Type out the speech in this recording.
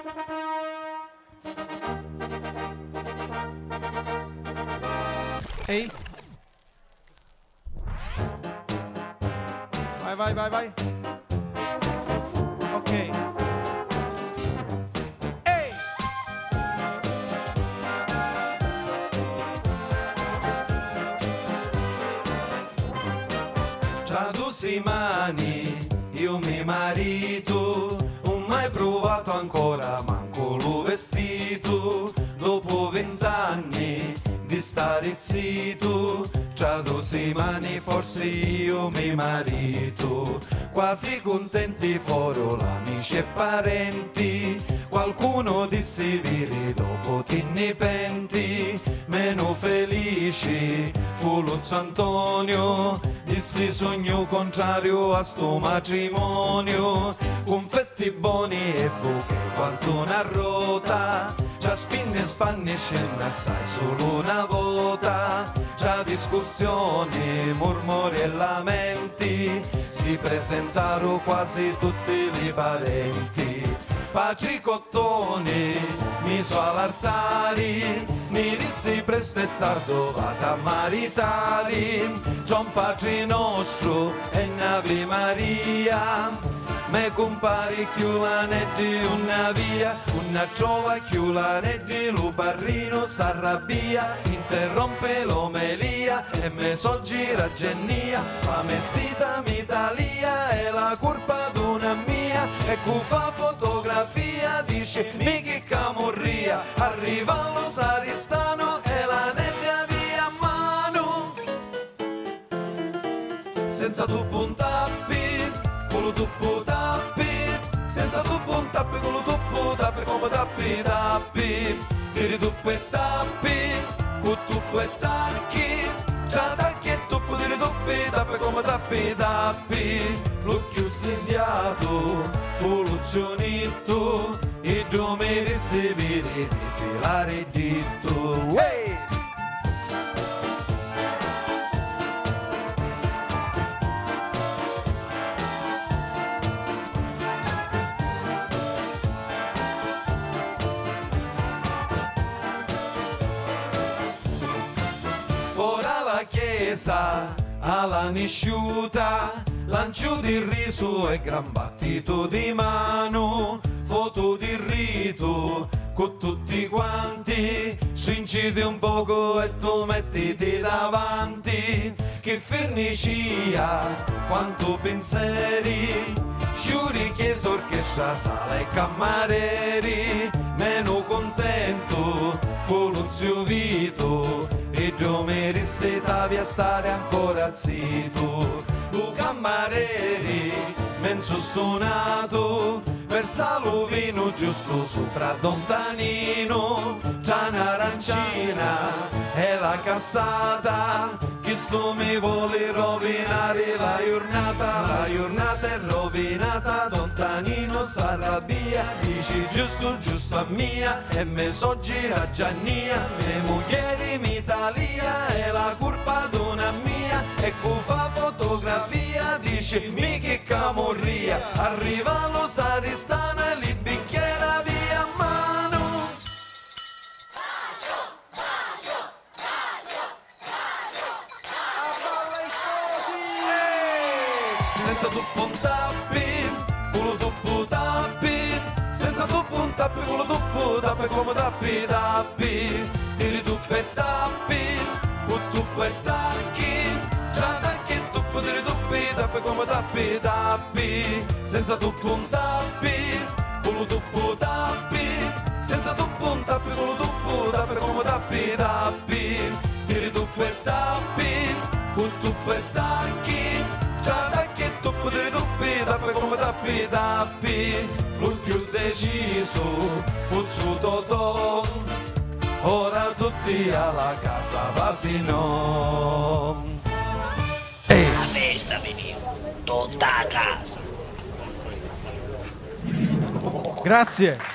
Ehi. Vai, vai, vai, vai. Ok. Ehi. Tra 2 mani io mi marito, non mai provato ancora manco lo vestito, dopo 20 anni di stare zitto, tra 2 mani forse io mi marito, quasi contenti foro l'amici e parenti, qualcuno disse viri dopo ti ne penti, meno felici fu Luzzo Antonio, dissi sogno contrario a sto matrimonio, confetti buoni e buche quanto una rota, già spinne e spanne scende assai solo una volta, già discussioni, mormori e lamenti, si presentarono quasi tutti i parenti, pacicottoni, miso all'altare, mi dissi presto e tardo vado a maritare, Gian Padre nostro e Ave Maria, me compari chiulanetti una via, una trova chiulanetti, lo barrino s'arrabbia, interrompe l'omelia e me so gira genia, la mezzita m'Italia è la colpa d'una mia, e cu fa fotografia, dice mi che camorria, arriva lo saristano e la nebbia via a mano, senza tu puntappi, con lo tuppo tappi, senza tuppo un tappi, con lo tuppo tappi, come tappi tappi, tirituppi e tappi, con tuppo e tacchi, già tacchi e tuppo tirituppi, tappi come tappi tappi, l'occhio sediato, fu l'uzionetto, e dove ricevi di filare il dito. Hey! Chiesa alla nisciuta, lancio di riso e gran battito di mano, foto di rito con tutti quanti, scinciti un poco e tu mettiti davanti, che fernicia, quanto pensieri, sciuri chiesa, orchestra, sala e cammareri, meno contento fu Luzio Vito, e dove risetavi a stare ancora zitto, lu cammareri menzo stonato, versa lo vino giusto sopra Don Tanino, già un'arancina e la cassata, che sto mi vuole rovinare la giornata è rovinata, Don Tanino s'arrabbia, dici giusto giusto a mia, e me so gira Giannia, le mogli m'Italia è la colpa d'una mia, e cu fa fotografia, dice mi che camorria, arriva lo saristano e li bicchiera via a mano. Senza tu puntappi, con lo tuppo tappi, senza tu puntappi, con lo tuppo tappi, come tappi tappi, tirituppi e tappi, con tuppo e tacchi, già tacchi e tuppo, tirituppi, tappi, come tappi tappi, senza tu puntappi, con lo tuppo tappi, senza tu puntappi, con lo tuppo tappi, come tappi tappi, tirituppi e tappi, con tuppo e tacchi, già tacchi e tuppo, tirituppi, tappi, come tappi tappi, l'occhio deciso, fuzzu totò, ora tutti alla casa vasino. La festa veniva tutta a casa. Grazie.